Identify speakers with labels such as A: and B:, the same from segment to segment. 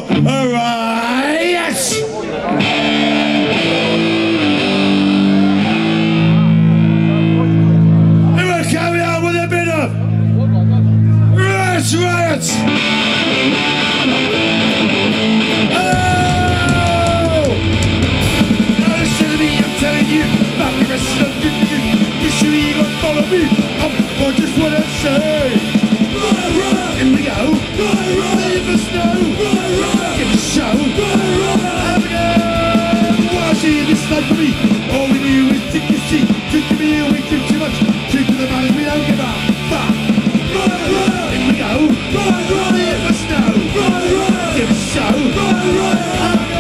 A: Alright, yes! And we'll carry on with a bit of Riot Riot! Oh! Now listen to me, I'm telling you, about the rest of the you. You should even follow me. I just wanna say. In we go. Leave us know. Give us a show. Have a go. Why see this life for me? All we do is drink you see. Drink to me and we drink too much. Drink to the man and we don't give a fuck. In we go. Leave us know. Give us a show. Have a go.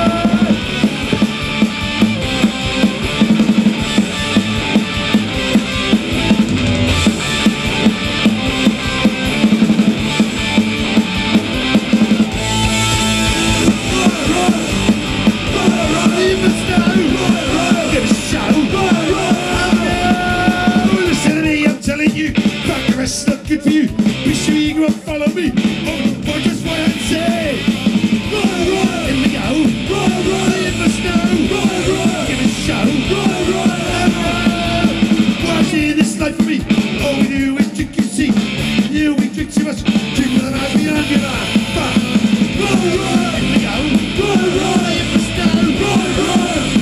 A: Not good for you. Be sure you go and follow me. Oh, just what I say. In we go. Leave us know. Give us a show. Why see this life for me? All we do is drink, you see. You we drink too much. Drink with the night, we don't give a fuck. In we go. Leave us know.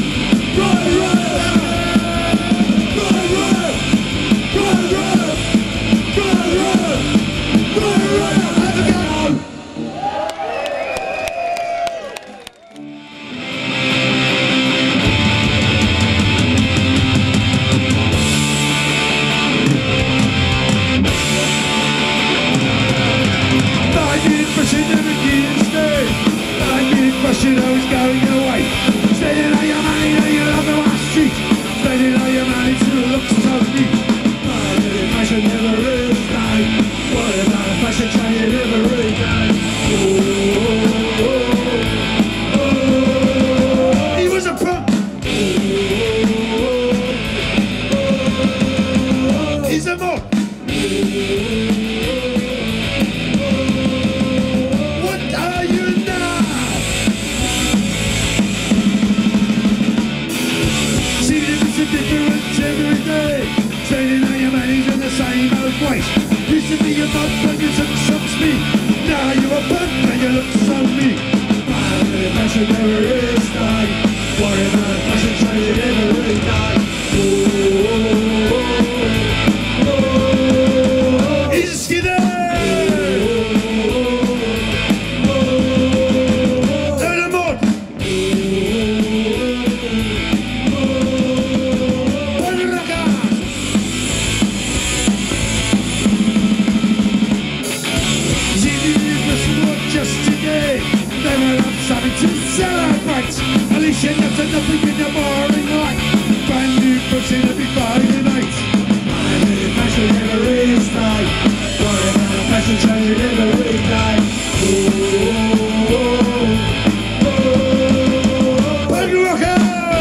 A: Question always going away. Spending all your money on your love on the street. Spending all your money to the looks so neat. Fashion never is night. What about a fashion trying every day? He was a punk. He's a mob. Every day, trading all your money's in the same old place. Used to be a bug when you took some speed. Now you're a bug when you look so mean. Fashion never is night. Worry about fashion trading every night. He's a skinner. And a mod. Something to celebrate. At least you have to nothing in your boring life. Brand new pushing every Friday night. My new fashion every night. Worry about a fashion changing every night. Punk rocker!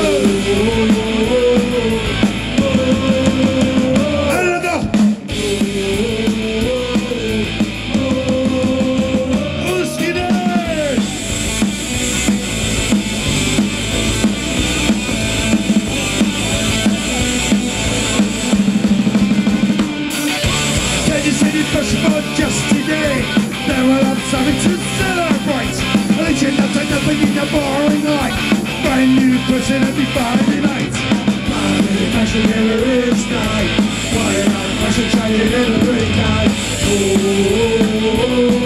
A: Just today, they will have something to celebrate. At least you have to nothing in your boring life. Brand new person every Friday night. Fashion never is night. Why not fashion trying every night?